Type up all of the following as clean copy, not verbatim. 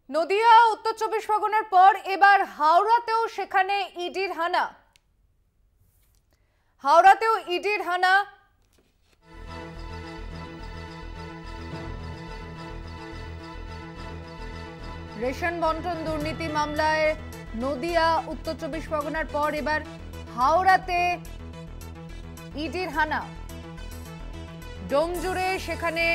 নদিয়া উত্তর 24 পরগনার পর এবার হাওড়াতেও সেখানে ইডির হানা। হাওড়াতেও ইডির হানা। রেশন বন্টন দুর্নীতি মামলায় নদিয়া উত্তর 24 পরগনার পর এবার হাওড়াতে ইডির হানা। ডোমজুড়ে সেখানে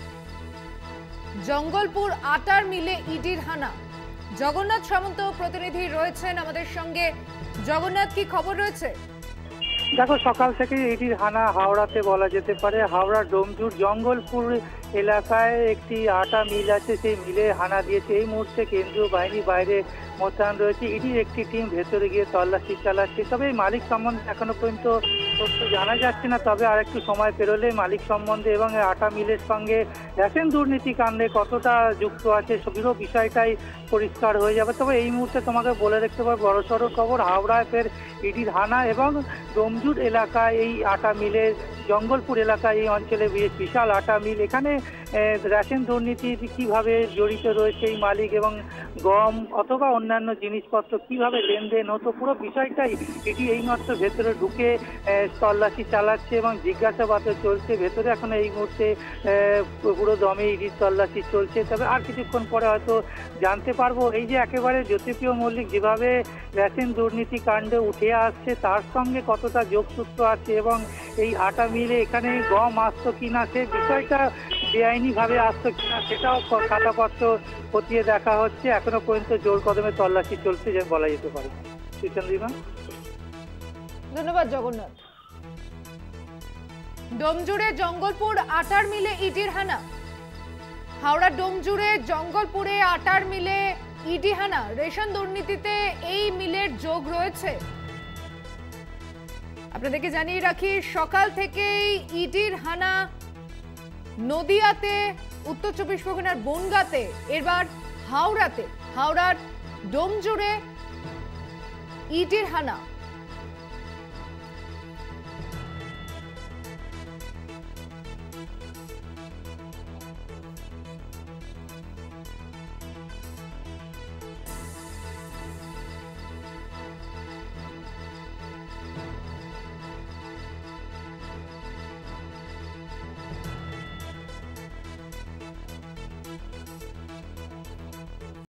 জঙ্গলপুর আটার মিলে ইডির হানা। জগন্নাথ সামন্ত প্রতিনিধি রয়েছেন আমাদের সঙ্গে। জগন্নাথ, কি খবর রয়েছে? দেখো, সকাল থেকে ইডির হানা হাওড়াতে বলা যেতে পারে। হাওড়া ডোমজুর জঙ্গলপুর এলাকায় একটি আটা মিল আছে, সেই মিলে হানা দিয়েছে। এই মুহূর্তে কেন্দ্রীয় বাহিনী বাইরে মোতায়েন রয়েছে। ইডির একটি টিম ভেতরে গিয়ে তল্লাশি চালাচ্ছে। তবে এই মালিক সম্বন্ধে এখনো পর্যন্ত তথ্য জানা যাচ্ছে না। তবে আর একটু সময় পেরোলে মালিক সম্বন্ধে এবং আটা মিলের সঙ্গে রেশন দুর্নীতি কাণ্ডে কতটা যুক্ত আছে পুরো বিষয়টাই পরিষ্কার হয়ে যাবে। তবে এই মুহূর্তে তোমাকে বলে রাখতে পারবো, বড়সড় খবর, হাওড়ায় ফের ইডির হানা এবং ডোমজুর এলাকায় এই আটা মিলের, জঙ্গলপুর এলাকায় এই অঞ্চলে বিশাল আটা মিল। এখানে রেশন দুর্নীতি কিভাবে জড়িত রয়েছে এই মালিক এবং গম অথবা অন্যান্য জিনিসপত্র কিভাবে লেনদেন হতো, পুরো বিষয়টাই এটি এইমাত্র ভেতরে ঢুকে তল্লাশি চালাচ্ছে এবং জিজ্ঞাসাবাদ চলছে ভেতরে। এখন এই মুহূর্তে পুরো দমে ইডির তল্লাশি চলছে। তবে আর কিছুক্ষণ পরে হয়তো জানতে পারবো এই যে একেবারে জ্যোতিপ্রিয় মল্লিক যেভাবে রেশন দুর্নীতি কাণ্ডে উঠে আসছে তার সঙ্গে কতটা যোগসূত্র আছে এবং এই আটা মিলে এখানে গম আসতো কিনা, সে বিষয়টা বেআইনিভাবে আসতো কিনা সেটাও খাতাপত্র খতিয়ে দেখা হচ্ছে। এখনো পর্যন্ত জোর কদমে তল্লাশি চলছে যে বলা যেতে পারে। ধন্যবাদ জগন্নাথ। ডোমজুড়ে জঙ্গলপুর আটার মিলে ইডির হানা। হাওড়া ডোমজুড়ে জঙ্গলপুরে আটার মিলে ইডি হানা। রেশন দুর্নীতিতে এই মিলের যোগ রয়েছে। আপনাদেরকে জানিয়ে রাখি, সকাল থেকেই ইডির হানা নদিয়াতে, উত্তর 24 পরগনার বনগাঁতে, এবার হাওড়াতে। হাওড়ার ডোমজুড়ে ইডির হানা।